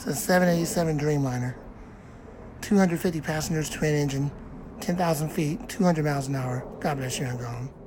It's a 787 Dreamliner. 250 passengers, twin engine, 10,000 feet, 200 miles an hour. God bless you and gone.